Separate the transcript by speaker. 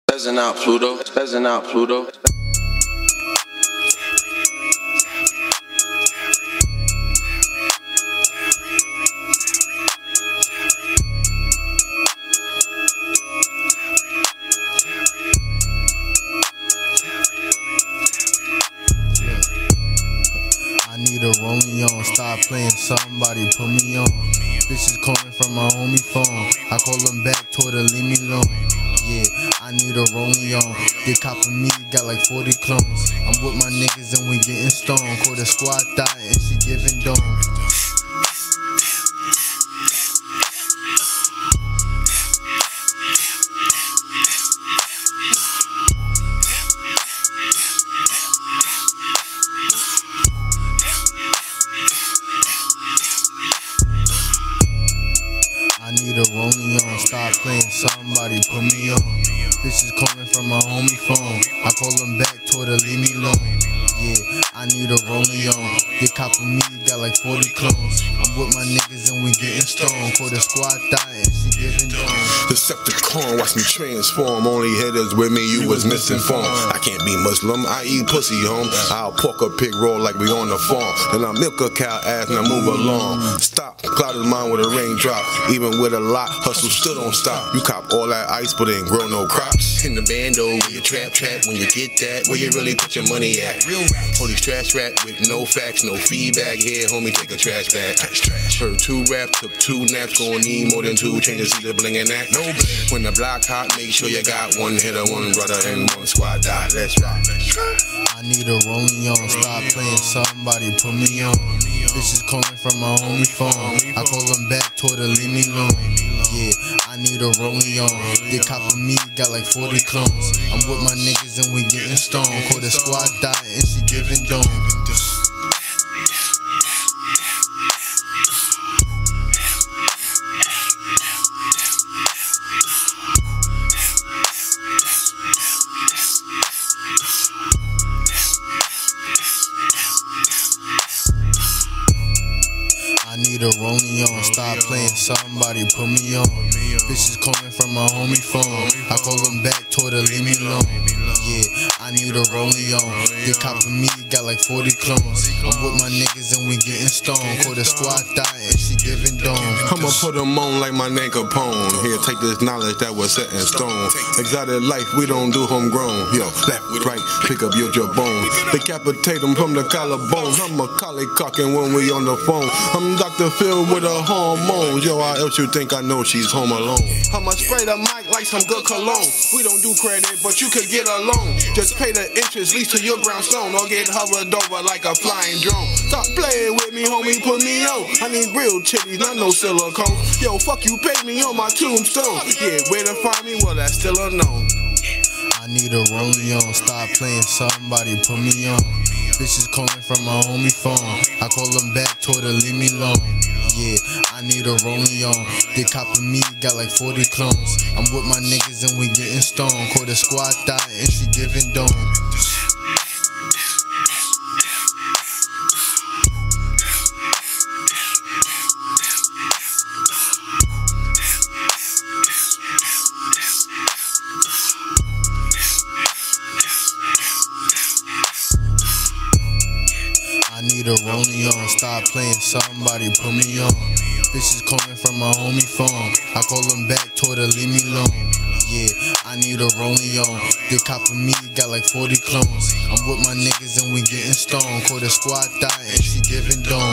Speaker 1: Spazzing out Pluto, spazzing out Pluto.
Speaker 2: I need a rolling on, stop playing, somebody put me on. Bitches calling from my homie phone, I call them back, told her leave me alone. Yeah, I need a rolling on, they copping me, got like 40 clones. I'm with my niggas and we getting stoned, call the squad thot and she giving dome. I need a rolling on, stop playing, somebody put me on. Bitches calling from my homie phone, I call them back, told her leave me alone. Yeah, I need a rolling on, they copping me, got like 40 clones. I'm with my niggas and we getting stoned, call the squad thot and she giving dome.
Speaker 3: Decepticon, watch me transform. Only hitters with me, you was misinformed. I can't be Muslim, I eat pussy, home. I'll pork a pig roll like we on the farm. Then I milk a cow ass and I move along. Stop, cloud his mind with a raindrop. Even with a lot, hustle still don't stop. You cop all that ice but ain't grow no crops. In the bando, where you trap, when you get that, where you really put your money at. All these trash rap with no facts, no feedback. Here, homie, take a trash bag. Heard 2 rap, took 2 naps, gon' need more than 2 changes, see the bling and that. No bling. When the block hot, make sure you got 1 hitter, 1 brother, and 1 squad dot. Let's rock.
Speaker 2: I need a rolling on, stop playing, somebody put me on. Bitches calling from my homie phone, I call them back, told her leave me alone. Yeah, I need a rolling on, they copping me, got like 40 clones. I'm with my niggas and we getting stoned, call the squad thot and she giving dome. I need a rolling on, stop playing, somebody put me on. Bitches calling from my homie phone, I call them back, told her leave me alone. Yeah, I need a rolling on, they copping me, got like 40 clones. I'm with my niggas and we getting stoned, call the squad thot and she giving dome.
Speaker 3: I'ma put them on like my name Capone. Here, take this knowledge that was set in stone. Exotic life, we don't do homegrown. Yo, left, right, pick up your jawbone. Decapitate them from the collarbone. I'm a collie cocking when we on the phone. I'm Dr. Phil with a hormone. Yo, how else you think I know she's home alone? I'ma spray the mic like some good cologne. We don't do credit, but you could get a loan. Just pay the interest, lease to your brownstone, or get hovered over like a flying drone. Stop playing with me, homie, put me on. I need real titties, not no silicone. Yo, fuck you, pay me on my tombstone. Yeah, where to find me? Well, that's still unknown.
Speaker 2: I need a rolling on, stop playing, somebody put me on. Bitches calling from my homie phone, I call them back, told her leave me alone. Yeah, I need a rolling on, they copping me, got like 40 clones. I'm with my niggas and we getting stoned, call the squad thot and she giving dome. I need a rolling on, stop playing, somebody put me on. Bitches calling from my homie phone, I call them back, told her leave me alone. Yeah, I need a rolling on, they copping me, got like 40 clones. I'm with my niggas and we getting stoned, call the squad thot and she giving dome.